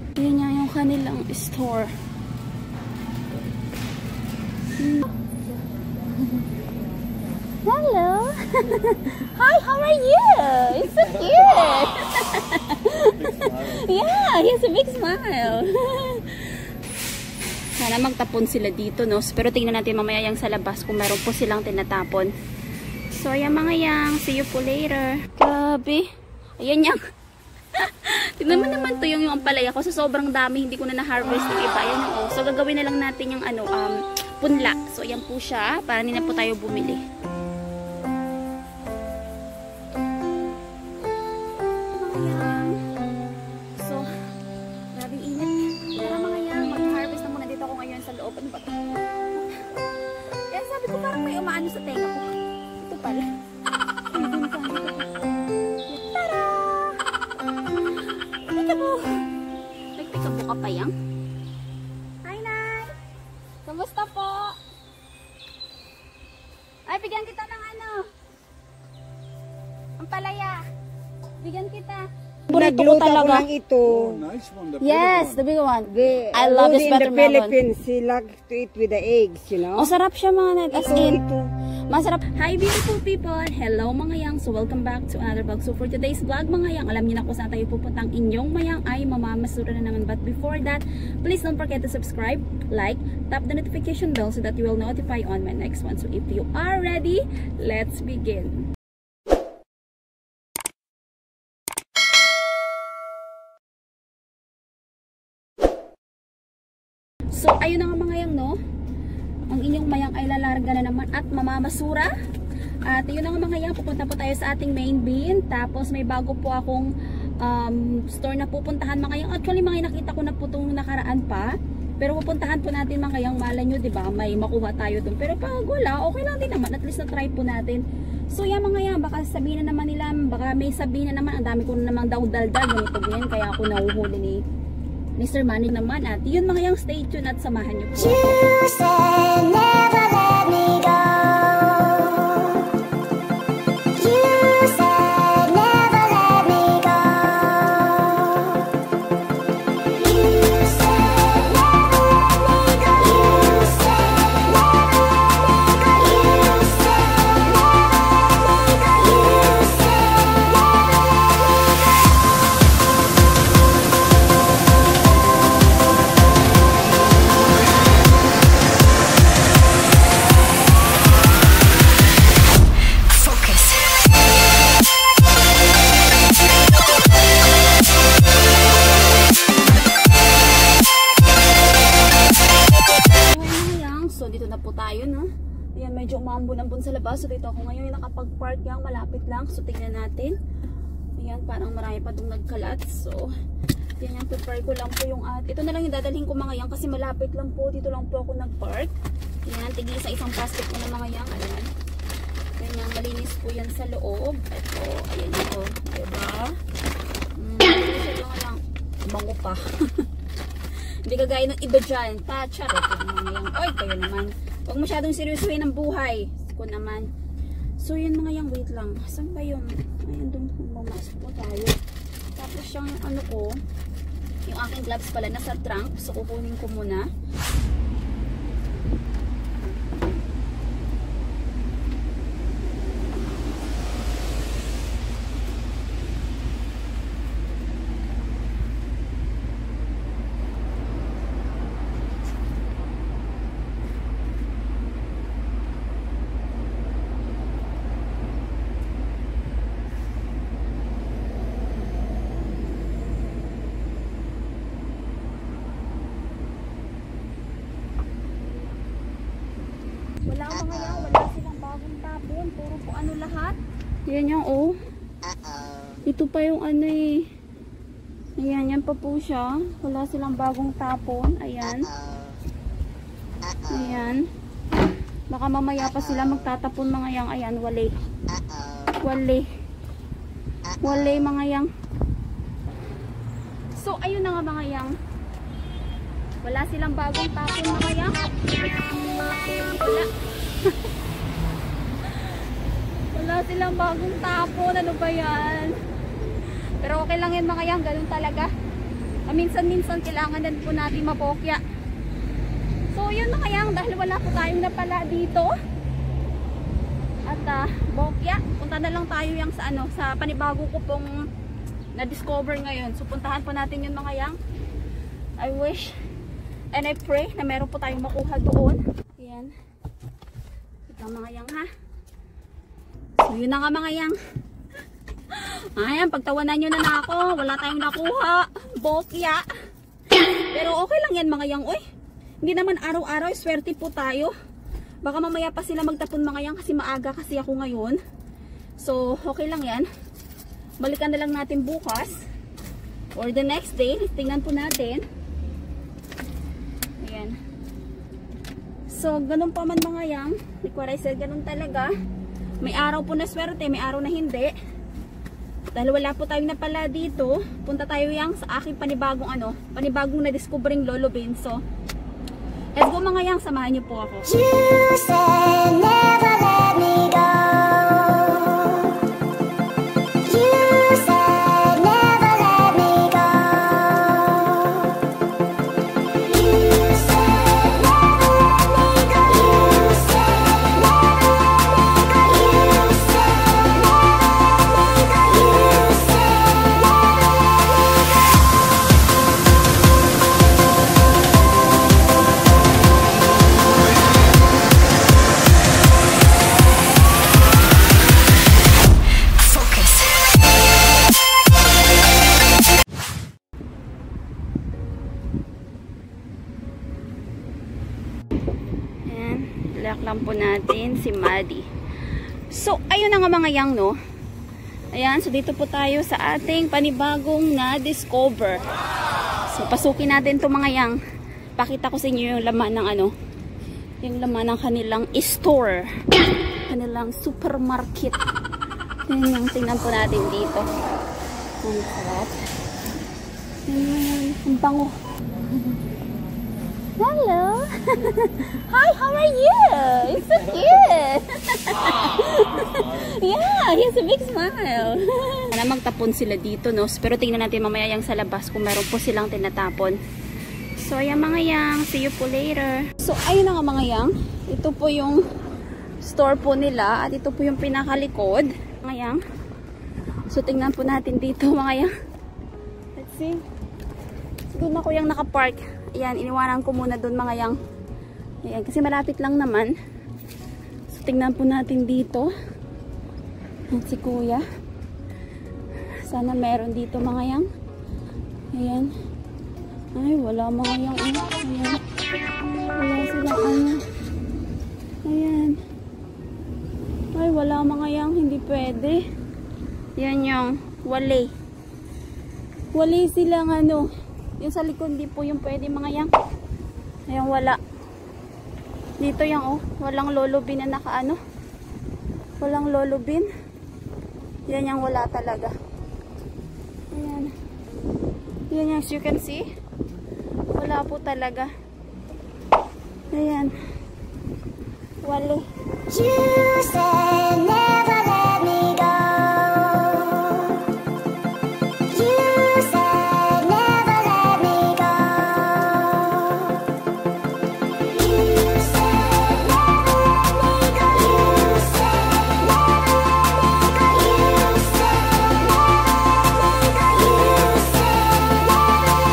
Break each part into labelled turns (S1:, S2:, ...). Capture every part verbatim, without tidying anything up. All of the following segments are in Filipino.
S1: Yan nga yung kanilang store. Hmm. Hello! Hi, how are you? It's so cute! Yeah, he has a big smile. Sana magtapon sila dito, no? Pero tingnan natin mamaya yung sa labas kung meron po silang tinatapon. So, ayan mga yang. See you po later. Grabe. Ayan yang. Tignan mo naman to yung, yung ampalaya ko. Sa sobrang dami, hindi ko na na-harvest ng iba. Ayan yung, oh. So, gagawin na lang natin yung ano, um, punla. So, ayan po siya. Para hindi na po tayo bumili. So, grabing init. Tara mga yang, mag-harvest na muna dito ako ngayon sa loob. Ano ba ito? Kaya sabi ko parang may umaano sa tenga ko. Ito pala. Tara! Pikaboo! Nagpikaboo ka pa yang? Hi, Nay! Kamusta po? Ay, bigyan kita ng ano? Ang palaya. Bigyan kita. Burrito ko talaga.
S2: Ito.
S3: Oh, nice one. The
S1: Yes,
S3: one.
S1: the big one.
S2: The,
S1: I love this
S2: in
S1: watermelon.
S2: the Philippines, he likes to eat with the eggs, you know.
S1: Oh, sarap siya mga net. As in,
S2: Ito.
S1: masarap. Hi beautiful people! Hello mga yang! So welcome back to another vlog. So for today's vlog mga yang, alam niyo na kung saan tayo pupuntang inyong mayang ay mamamasura na naman. But before that, please don't forget to subscribe, like, tap the notification bell so that you will notify on my next one. So if you are ready, let's begin! So ayun na nga mga yang, no? Ang inyong mayang ay lalarga na naman at mamamasura. At yun na nga mga yang, pupunta po tayo sa ating main bin. Tapos may bago po akong um, store na pupuntahan mga yang. Actually mga nakita ko na po itong nakaraan pa. Pero pupuntahan po natin mga yang, malay nyo diba, may makuha tayo dun. Pero pag wala, okay lang din naman. At least na-try po natin. So yan mga yang, baka sabihin na naman nila, baka may sabihin na naman, ang dami ko na namang daw daldal, ganito ganyan. Kaya ako nahuhuli ni Mister Manny naman. At yun mga yang, stay tuned at samahan nyo po.
S4: You said never let me go. You said never let me go. You said never let me go. You said never let me go. You said never let me go. You said never let me
S1: medyo umambon-ambon sa labas. So dito ako ngayon nakapag-park yang malapit lang. So tingnan natin. Ayan, parang marami pa itong nagkalat. So yan yung prepare ko lang po yung at ito na lang yung dadalhin ko mga yang kasi malapit lang po. Dito lang po ako nag-park. Ayan, tigil sa isang plastic ko na mga yang. Ayan. Ayan yung malinis po yan sa loob. Ito, ayan ito. Diba? Hmm, ito lang lang. Bango pa. Hindi kagaya ng iba dyan. Tacha. Ito mga yang. Oy, kayo naman. Huwag masyadong seryosohin ang buhay. Ko naman. So yun mga yang, wait lang. Saan ba yung ayan doon pumasok po tayo. Tapos yung ano ko, yung aking gloves pala nasa trunk. So kukunin ko muna. Wala mga yan, wala silang bagong tapon. Puro po ano lahat. Yan yung oh. Ito pa yung ano eh. Ayan, yan pa po siya. Wala silang bagong tapon. Ayan. Ayan. Baka mamaya pa sila magtatapon mga yang. Ayan, wale. Wale. Wale mga yang. So, ayun na nga mga yang. Wala silang bagong tapon mga yang. Wala. Wala silang bagong tapon. Ano ba yan? Pero okay lang yan mga yang. Ganun talaga. Minsan-minsan kailangan din po natin mapokya. So yun mga yang, dahil wala po tayong napala dito at uh, bokya, punta na lang tayo yang sa ano, sa panibago ko pong na-discover ngayon. So puntahan po natin yun mga yang. I wish and I pray na meron po tayong makuha doon. Ayan. Ito mga yang ha. So yun na nga mga yang. Ayan, pagtawanan nyo na na ako. Wala tayong nakuha. Bokya. Pero okay lang yan mga yang. Uy, hindi naman araw-araw. Swerte po tayo. Baka mamaya pa sila magtapon mga yang kasi maaga kasi ako ngayon. So, okay lang yan. Balikan na lang natin bukas. Or the next day. Tingnan po natin. Ayan. So, ganun pa man mga yang. Like what I said, ganun talaga. May araw po na swerte. May araw na hindi. Dahil wala po tayong napala dito, punta tayo yang sa aking panibagong ano, panibagong na-discovering Lolo Bean. So, let's go mga yang, samahan niyo po ako.
S4: You said never let me go. You said never let me go. You said never let me go. You said never let me go. You said never let me go. You said never
S1: Lock lang po natin si Maddie. So, ayun na nga mga yang, no? Ayan, so dito po tayo sa ating panibagong na-discover. So, pasukin natin to mga yang. Pakita ko sa inyo yung laman ng ano, yung laman ng kanilang store. Kanilang supermarket. Yan yung tingnan po natin dito. Ang sarap. Yan, ang bango. Hello! Hi, how are you? It's so cute! Yeah, he has a big smile. Sana magtapon sila dito, no? Pero tingnan natin mamaya yung sa labas kung meron po silang tinatapon. So, ayan mga yang. See you po later. So, ayun na nga mga yang. Ito po yung store po nila. At ito po yung pinakalikod. Mga yang. So, tingnan po natin dito mga yang. Let's see. Doon ako yung nakapark. Ayan, iniwanan ko muna doon mga yang. Ayan, kasi malapit lang naman. So, tingnan po natin dito. Ayan, si kuya. Sana meron dito mga yang. Ayan. Ay, wala mga yang. Ayan. Wala silang ano. Ayan. Ay, wala mga yang. Hindi pwede. Yan yung wali. Wali silang ano. Yung sa likod, hindi po yung pwede mga yang. Ayan, wala. Dito yung oh, walang Lolo Bean na naka ano. Walang Lolo Bean. Yan yung wala talaga. Ayan. Yan yung as you can see. Wala po talaga. Ayan. Wali.
S4: You said never let me go. You said never let me go. You said never let me go. You said never let me go. You said never let me go. You said never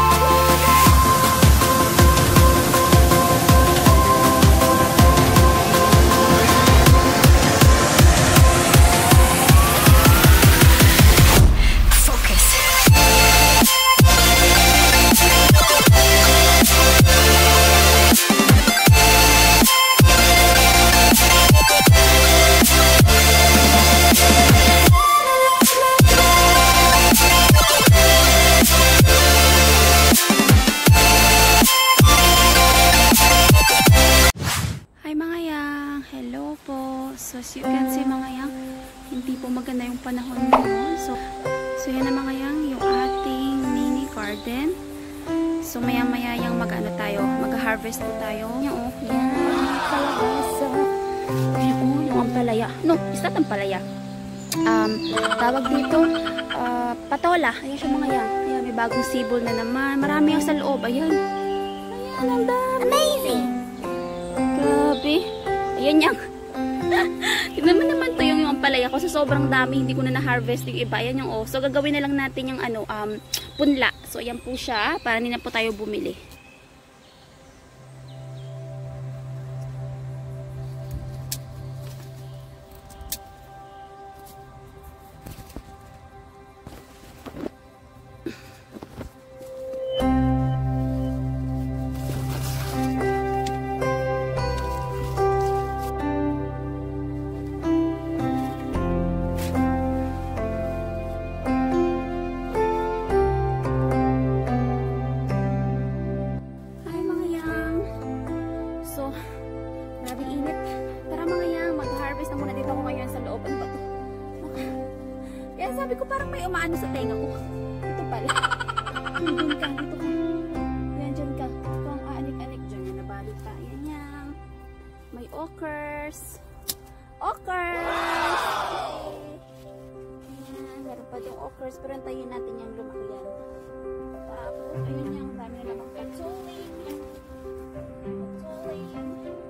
S1: Hi mga yang, hello po. So as you can see mga yang, hindi po maganda yung panahon ngayon. So, so yan na mga yang, yung ating mini garden. So maya maya yang mag-ano tayo, mag-harvest po tayo. Yan oh, yan, kalabasa. Yan oh, yung ampalaya. No, is that ampalaya? Um, tawag dito, uh, patola. Ayan siya mga yang. Ayan, may bagong sibol na naman. Marami yung sa loob. Ayan. Ayan, ang dami.
S4: Amazing!
S1: Grabe. Ayan yan. Tignan mo naman to yung, yung palaya ko. Sa sobrang dami, hindi ko na na-harvest yung iba. Ayan yung oh. So, gagawin na lang natin yung ano, um, punla. So, ayan po siya. Para hindi na po tayo bumili. Sabi ko parang may umaano sa tenga ko. Ito pala. Dyan ka, dito ka. Yan, dyan ka. Ito ang aanik-anik dyan. Yan, nabalik pa. Yan yan. May okers. Okers! Yan, meron pa yung okers. Pero antayin natin yung lumaki yan. Tapos, ayun yan. Dami na namang patsoling. Patsoling.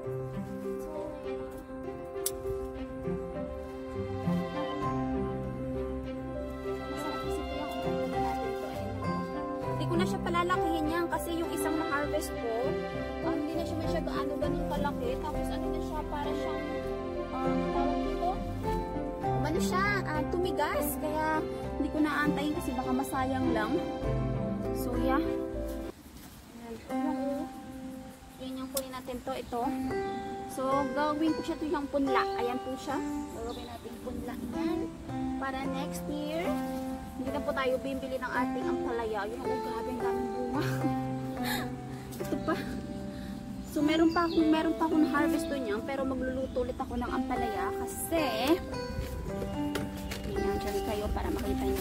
S1: Hindi ko na siya palalakihin yan kasi yung isang na-harvest ko, um, hindi na siya masyado ano ganun kalaki. Tapos ano na siya, para siyang um, tawag dito, umano siya, uh, tumigas. Kaya hindi ko na-aantayin kasi baka masayang lang. So yeah. Ayan. Yan yung kunin natin to, ito. So gawin ko siya to yung punla. Ayan po siya. Gawin natin punla yan. Para next year, hindi na po tayo bibili ng ating ampalaya. Yun, oh, grabe ang daming bunga. Ito pa. So, meron pa akong, meron pa akong na-harvest doon yan. Pero magluluto ulit ako ng ampalaya. Kasi, yan, dyan kayo para makita nyo.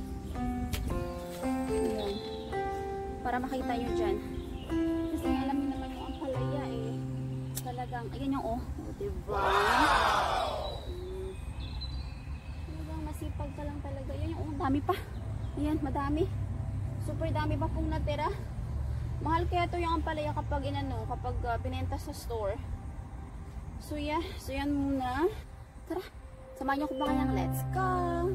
S1: Ayan. Para makita nyo dyan. Kasi alam nyo naman yung ampalaya eh. Talagang, ayan yung oh. Oh, diba? Masipag ka lang talaga. Yan yung oh, dami pa. Ayan, madami. Super dami pa pong natira. Mahal kaya ito yung ampalaya kapag inano, kapag uh, binenta sa store. So yeah, so yan muna. Tara, samahan niyo ko ba kayang let's go.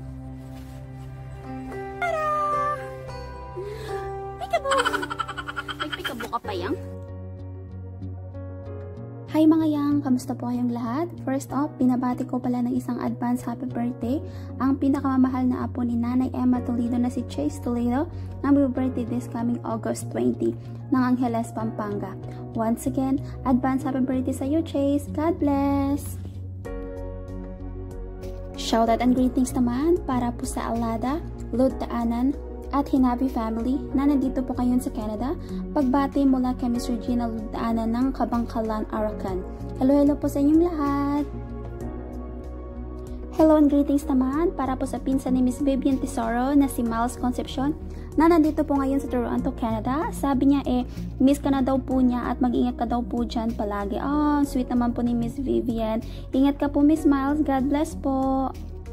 S1: Tara! Peekaboo! May peekaboo ka pa yang? Hi mga yang! Kamusta po kayong lahat? First off, binabati ko pala ng isang advance happy birthday ang pinakamamahal na apo ni Nanay Emma Toledo na si Chase Toledo na may birthday this coming August twentieth ng Angeles, Pampanga. Once again, advance happy birthday sa iyo, Chase! God bless! Shoutout and greetings naman para po sa Alada, Lud Daanan, at Hinabi family na nandito po kayon sa Canada. Pagbati mula kay Miss Regina Ludaanan ng Kabangkalan, Arakan. Hello, hello po sa inyong lahat. Hello and greetings naman para po sa pinsan ni Miss Vivian Tesoro na si Miles Concepcion na nandito po ngayon sa Toronto, Canada. Sabi niya eh, miss ka na daw po niya at mag-ingat ka daw po dyan palagi. Oh, sweet naman po ni Miss Vivian. Ingat ka po Miss Miles. God bless po.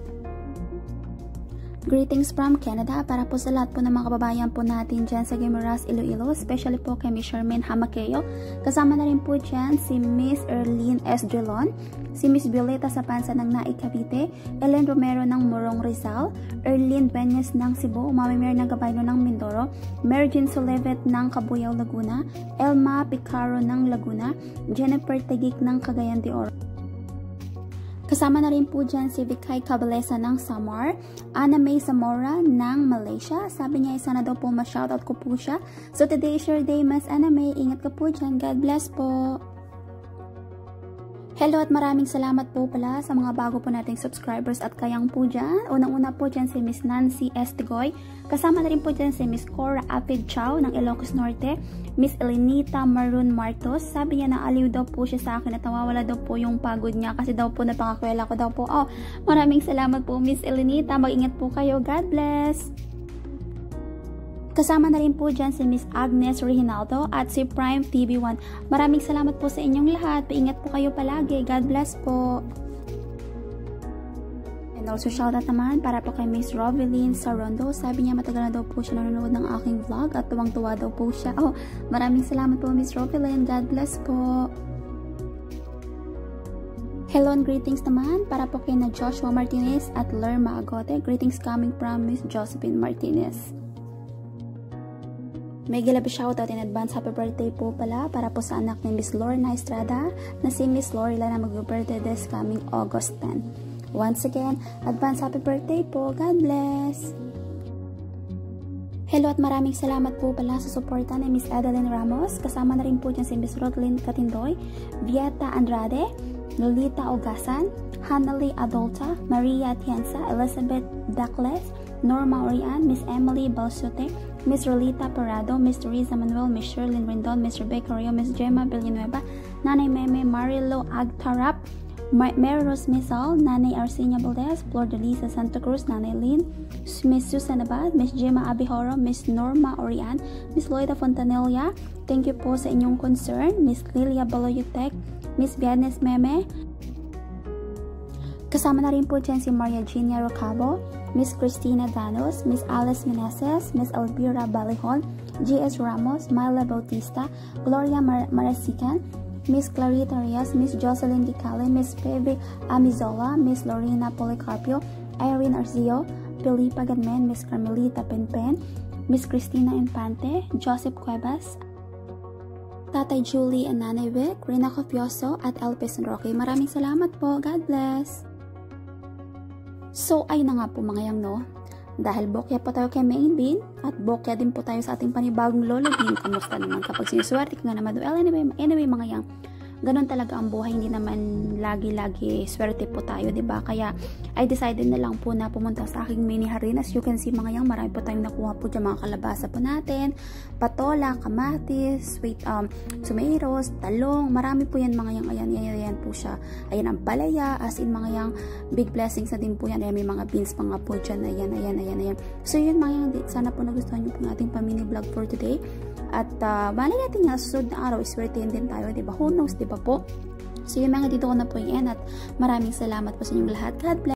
S1: Greetings from Canada para po sa lahat po ng mga kababayan po natin dyan sa Guimaras, Iloilo, especially po kay Miss Charmaine Hamakeo. Kasama na rin po dyan si Miss Erlene S. Drilon, si Miss Violeta sa Pansa ng Naik, Cavite, Ellen Romero ng Morong, Rizal, Erlene Benyes ng Cebu, Mami Mer ng Gabayno ng Mindoro, Mergin Solevet ng Cabuyao, Laguna, Elma Picaro ng Laguna, Jennifer Tegik ng Cagayan de Oro. Kasama na rin po dyan si Vikay Cabalesa ng Samar, Anna May Zamora ng Malaysia. Sabi niya isa na daw po ma-shoutout ko po siya. So today is your day, Mas Anna May. Ingat ka po dyan. God bless po. Hello at maraming salamat po pala sa mga bago po nating subscribers at kayang po dyan. Unang-una po dyan si Miss Nancy Estigoy. Kasama na rin po dyan si Miss Cora Apid Chow ng Ilocos Norte. Miss Elenita Maroon Martos. Sabi niya na aliw daw po siya sa akin at nawawala daw po yung pagod niya kasi daw po napangakwela ko daw po. Oh, maraming salamat po Miss Elenita. Mag-ingat po kayo. God bless! Kasama na rin po dyan si Miss Agnes Reginaldo at si Prime T V one. Maraming salamat po sa inyong lahat. Paingat po kayo palagi. God bless po. And also shoutout naman para po kay Miss Rovelyn Sarondo. Sabi niya matagal na daw po siya nanonood ng aking vlog at tuwang-tuwa daw po siya. Oh, maraming salamat po Miss Rovelyn. God bless po. Hello and greetings naman para po kay na Joshua Martinez at Lerma Agote. Greetings coming from Miss Josephine Martinez. May gilabi shoutout in advance happy birthday po pala para po sa anak ni Miss Lorna Estrada na si Miss Lorila na mag-birthday this coming August tenth. Once again, advance happy birthday po. God bless! Hello at maraming salamat po pala sa suporta ni Miss Adeline Ramos. Kasama na rin po dyan si Miss Rotlyn Catindoy, Vieta Andrade, Lolita Ogasan, Hanali Adolta, Maria Atienza, Elizabeth Dacles, Norma Orian, Miss Emily Balsote, Miss Rolita Parado, Miss Teresa Manuel, Miss Sherlyn Rendon, Miss Rebecca Rio, Miss Gemma Villanueva, Nanay Meme Marilo Agtarap, Mary Rose Misal, Nanay Arcenia Valdez, Flor de Lisa Santa Cruz, Nanay Lynn, Miss Susan Abad, Miss Gemma Abihoro, Miss Norma Orian, Miss Loida Fontanilla. Thank you po sa inyong concern, Miss Lilia Baloyutek, Miss Vianes Meme. Kasama na rin po dyan si Maria Genia Rocabo, Miss Christina Danos, Miss Alice Meneses, Miss Elvira Balihon, G S Ramos, Myla Bautista, Gloria Mar Marasican, Miss Clarita Rias, Miss Jocelyn Dicale, Miss Peve Amizola, Miss Lorena Policarpio, Irene Arceo, Filipa Gadmen, Miss Carmelita Penpen, Miss Cristina Infante, Joseph Cuevas, Tatay Julie and Nanay Vic, Rina Cofioso at Elpis Roque. Maraming salamat po. God bless! So, ayun na nga po mga yang no. Dahil bokya po tayo kay Main Bean at bokya din po tayo sa ating panibagong Lolo Bean. Kamusta naman kapag sinuswerte ka nga naman? Well, anyway, anyway mga yang, ganun talaga ang buhay. Hindi naman lagi-lagi swerte po tayo, diba? Kaya, I decided na lang po na pumunta sa aking mini harin. As you can see mga yang, marami po tayong nakuha po dyan mga kalabasa po natin. Patola, kamatis, sweet um, sumeros, talong. Marami po yan mga yang. Ayan, ayan, ayan po siya. Ayan ang palaya. As in mga yang, big blessings na din po yan. Ayan, may mga beans pa nga po dyan. Ayan, ayan, ayan, ayan. So yun mga yang, sana po nagustuhan nyo po ng ating pa-mini vlog for today. At uh, malay natin nga, susunod na araw, iswertein din tayo, diba? Who knows, diba po? So yun mga, dito ko na po yan at maraming salamat po sa inyong lahat. God bless!